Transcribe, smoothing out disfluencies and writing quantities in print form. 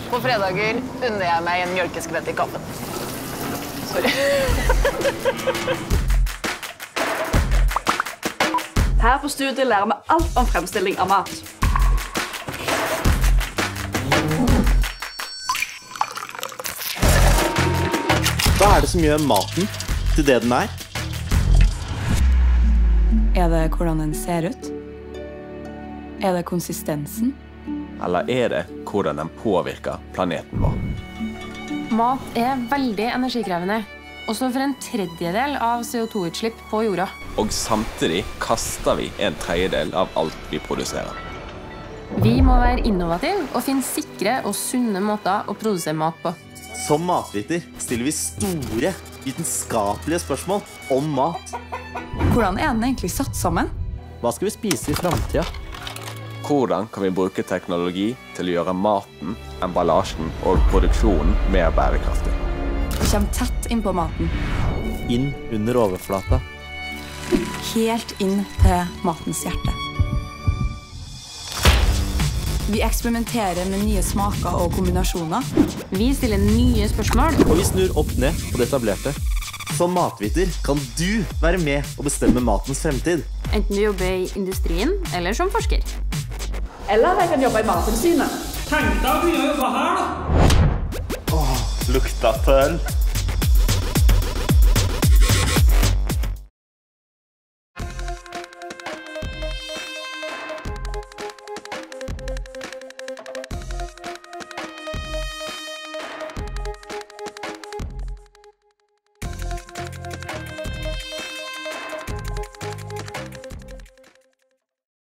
På fredager unner jeg meg en mjølkeskvett i kaffen. Sorry. Her på studiet lærer vi alt om fremstilling av mat. Hva er det som gjør maten til det den er? Er det hvordan den ser ut? Er det konsistensen? Eller er det hvordan den påvirker planeten vår? Mat er veldig energikrevende, og står for en tredjedel av CO2-utslipp på jorda. Og samtidig kaster vi en tredjedel av alt vi produserer. Vi må være innovative og finne sikre og sunne måter å produsere mat på. Som matviter stiller vi store, vitenskapelige spørsmål om mat. Hvordan er den egentlig satt sammen? Hva skal vi spise i fremtiden? Hvordan kan vi bruke teknologi til å gjøre maten, emballasjen og produksjonen mer bærekraftig? Vi kommer tett inn på maten. Inn under overflata. Helt inn til matens hjerte. Vi eksperimenterer med nye smaker og kombinasjoner. Vi stiller nye spørsmål. Og vi snur opp ned på det etablerte. Som matviter kan du være med og bestemme matens fremtid. Enten du jobber i industrien eller som forsker. Eller jeg kan jobbe i Mattilsynet. Tenk deg å begynne å jobbe her, da! Lukta pøl.